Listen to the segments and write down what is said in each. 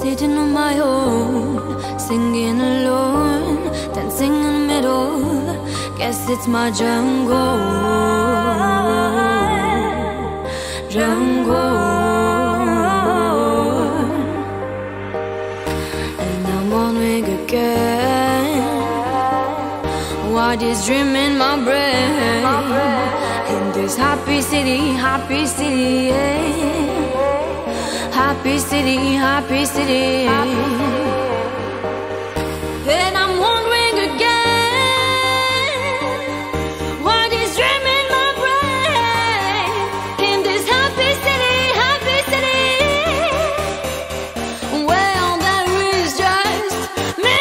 sitting on my own, singing alone, dancing in the middle. Guess it's my jungle, jungle. And I'm wondering again, what is dreaming my brain in this happy city, yeah. Happy city, happy city. And I'm wondering again, what is dreaming my brain in this happy city, well, there is just me.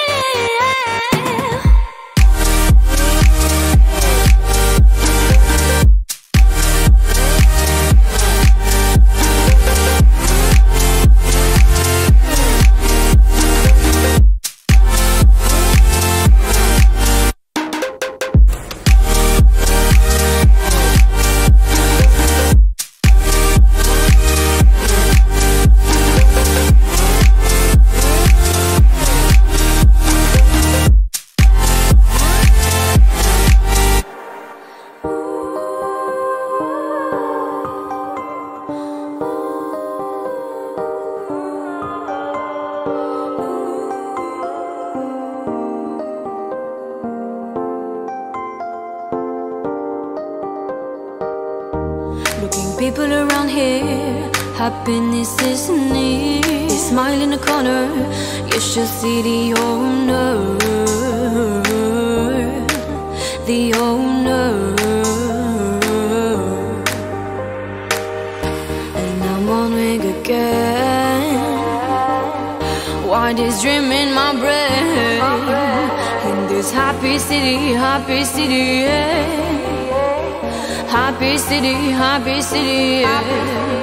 Looking people around here, happiness is near. Smile in the corner, you should see the owner, the owner. And I'm wondering again, what is dreaming my brain in this happy city, yeah. Happy city, yeah.